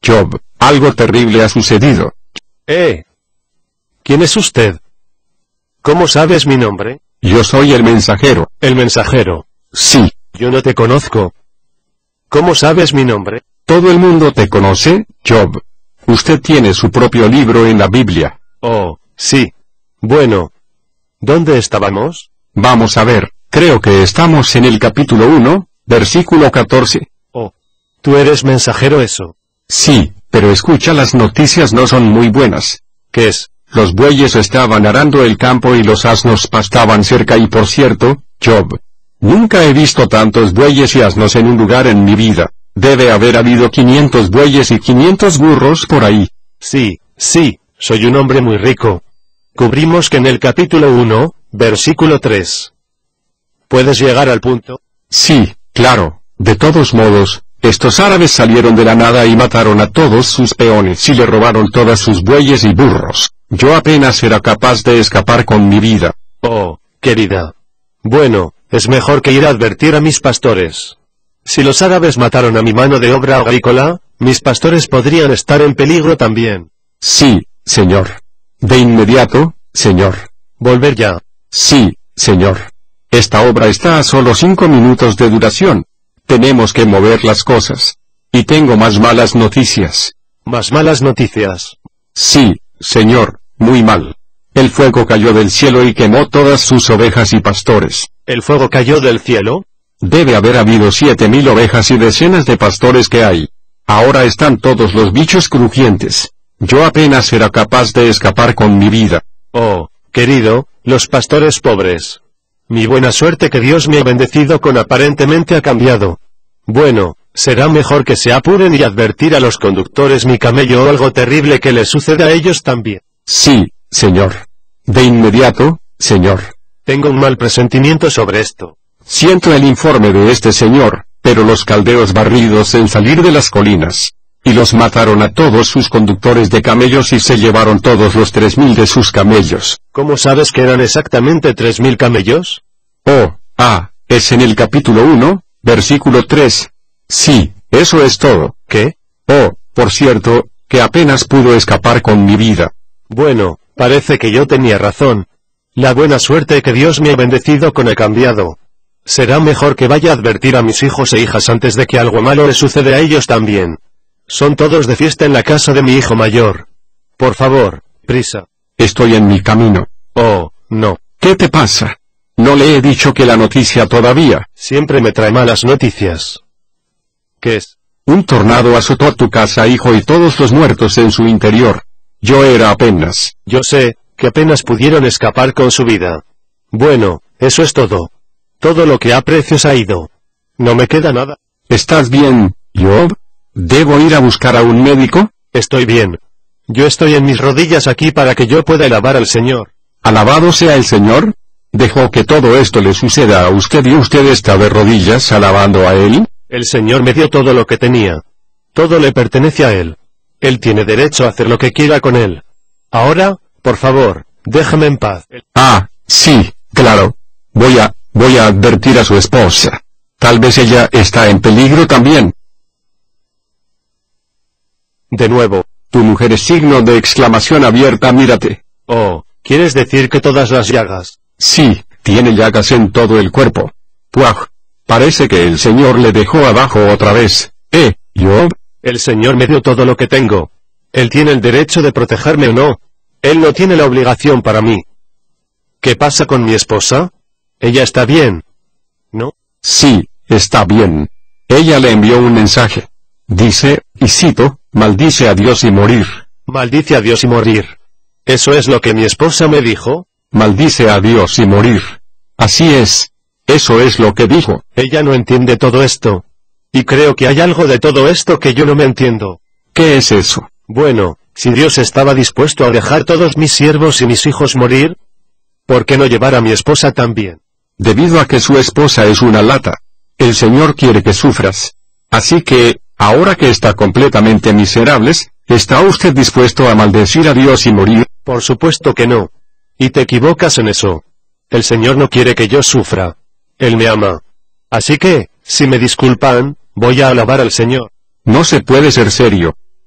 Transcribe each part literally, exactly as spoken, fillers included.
Job, algo terrible ha sucedido. Eh. ¿Quién es usted? ¿Cómo sabes mi nombre? Yo soy el mensajero. El mensajero. Sí. Yo no te conozco. ¿Cómo sabes mi nombre? Todo el mundo te conoce, Job. Usted tiene su propio libro en la Biblia. Oh, sí. Bueno. ¿Dónde estábamos? Vamos a ver, creo que estamos en el capítulo uno, versículo catorce. Oh. ¿Tú eres mensajero eso? Sí, pero escucha, las noticias no son muy buenas. ¿Qué es? Los bueyes estaban arando el campo y los asnos pastaban cerca y por cierto, Job, nunca he visto tantos bueyes y asnos en un lugar en mi vida. Debe haber habido quinientos bueyes y quinientos burros por ahí. Sí, sí, soy un hombre muy rico. Cubrimos que en el capítulo uno, versículo tres. ¿Puedes llegar al punto? Sí, claro. De todos modos, estos árabes salieron de la nada y mataron a todos sus peones y le robaron todas sus bueyes y burros. Yo apenas era capaz de escapar con mi vida. Oh, querida. Bueno, es mejor que ir a advertir a mis pastores. Si los árabes mataron a mi mano de obra agrícola, mis pastores podrían estar en peligro también. Sí, señor. De inmediato, señor. ¿Volver ya? Sí, señor. Esta obra está a solo cinco minutos de duración. Tenemos que mover las cosas. Y tengo más malas noticias. ¿Más malas noticias? Sí, señor, muy mal. El fuego cayó del cielo y quemó todas sus ovejas y pastores. ¿El fuego cayó del cielo? Debe haber habido siete mil ovejas y decenas de pastores que hay. Ahora están todos los bichos crujientes. Yo apenas era capaz de escapar con mi vida. Oh, querido, los pastores pobres. Mi buena suerte que Dios me ha bendecido con aparentemente ha cambiado. Bueno, será mejor que se apuren y advertir a los conductores mi camello o algo terrible que les suceda a ellos también. Sí, señor. De inmediato, señor. Tengo un mal presentimiento sobre esto. Siento el informe de este señor, pero los caldeos barridos en salir de las colinas. Y los mataron a todos sus conductores de camellos y se llevaron todos los tres mil de sus camellos. ¿Cómo sabes que eran exactamente tres mil camellos? Oh, ah, es en el capítulo uno, versículo tres. Sí, eso es todo. ¿Qué? Oh, por cierto, que apenas pudo escapar con mi vida. Bueno, parece que yo tenía razón. La buena suerte que Dios me ha bendecido con ha cambiado. Será mejor que vaya a advertir a mis hijos e hijas antes de que algo malo les suceda a ellos también. Son todos de fiesta en la casa de mi hijo mayor. Por favor, prisa. Estoy en mi camino. Oh, no. ¿Qué te pasa? No le he dicho que la noticia todavía. Siempre me trae malas noticias. ¿Qué es? Un tornado azotó tu casa, hijo, y todos los muertos en su interior. Yo era apenas. Yo sé, que apenas pudieron escapar con su vida. Bueno, eso es todo. Todo lo que aprecio se ha ido. No me queda nada. ¿Estás bien, Job? ¿Debo ir a buscar a un médico? Estoy bien. Yo estoy en mis rodillas aquí para que yo pueda alabar al Señor. ¿Alabado sea el Señor? ¿Dejó que todo esto le suceda a usted y usted está de rodillas alabando a Él? El Señor me dio todo lo que tenía. Todo le pertenece a Él. Él tiene derecho a hacer lo que quiera con Él. Ahora, por favor, déjame en paz. Ah, sí, claro. Voy a, voy a advertir a su esposa. Tal vez ella está en peligro también. De nuevo. Tu mujer es signo de exclamación abierta, mírate. Oh, ¿quieres decir que todas las llagas? Sí, tiene llagas en todo el cuerpo. Puaj. Parece que el Señor le dejó abajo otra vez. ¿Eh, Job? El Señor me dio todo lo que tengo. Él tiene el derecho de protegerme o no. Él no tiene la obligación para mí. ¿Qué pasa con mi esposa? ¿Ella está bien? ¿No? Sí, está bien. Ella le envió un mensaje. Dice, y cito, maldice a Dios y morir. Maldice a Dios y morir. ¿Eso es lo que mi esposa me dijo? Maldice a Dios y morir. Así es. Eso es lo que dijo. Ella no entiende todo esto. Y creo que hay algo de todo esto que yo no me entiendo. ¿Qué es eso? Bueno, si Dios estaba dispuesto a dejar todos mis siervos y mis hijos morir, ¿por qué no llevar a mi esposa también? Debido a que su esposa es una lata. El Señor quiere que sufras. Así que, ahora que está completamente miserables, ¿está usted dispuesto a maldecir a Dios y morir? Por supuesto que no. Y te equivocas en eso. El Señor no quiere que yo sufra. Él me ama. Así que, si me disculpan, voy a alabar al Señor. No se puede ser serio.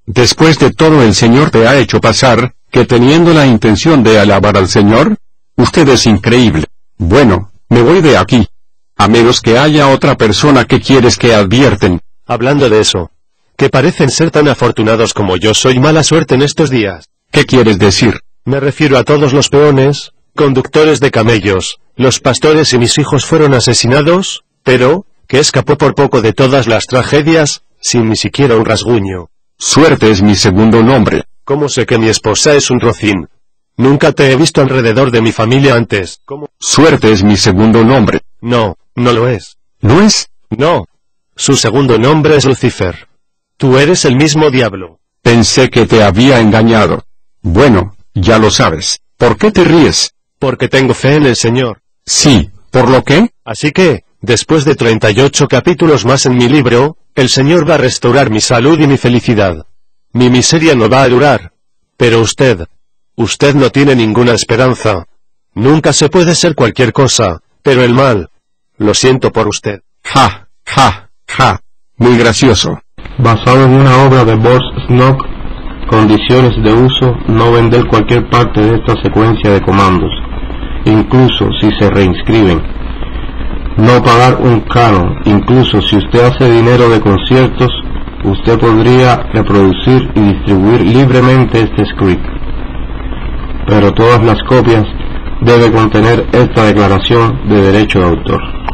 Después de todo el Señor te ha hecho pasar, que teniendo la intención de alabar al Señor, usted es increíble. Bueno, me voy de aquí. A menos que haya otra persona que quieres que advierten. Hablando de eso, que parecen ser tan afortunados como yo, soy mala suerte en estos días. ¿Qué quieres decir? Me refiero a todos los peones, conductores de camellos, los pastores y mis hijos fueron asesinados, pero, que escapó por poco de todas las tragedias, sin ni siquiera un rasguño. Suerte es mi segundo nombre. ¿Cómo sé que mi esposa es un rocín? Nunca te he visto alrededor de mi familia antes. ¿Cómo? Suerte es mi segundo nombre. No, no lo es. ¿No es? No. Su segundo nombre es Lucifer. Tú eres el mismo diablo. Pensé que te había engañado. Bueno, ya lo sabes. ¿Por qué te ríes? Porque tengo fe en el Señor. Sí, ¿por lo qué? Así que, después de treinta y ocho capítulos más en mi libro, el Señor va a restaurar mi salud y mi felicidad. Mi miseria no va a durar. Pero usted, usted no tiene ninguna esperanza. Nunca se puede ser cualquier cosa, pero el mal. Lo siento por usted. Ja, ja, ja. Muy gracioso. Basado en una obra de Boris Snook, condiciones de uso: no vender cualquier parte de esta secuencia de comandos, incluso si se reinscriben. No pagar un canon, incluso si usted hace dinero de conciertos, usted podría reproducir y distribuir libremente este script. Pero todas las copias deben contener esta declaración de derecho de autor.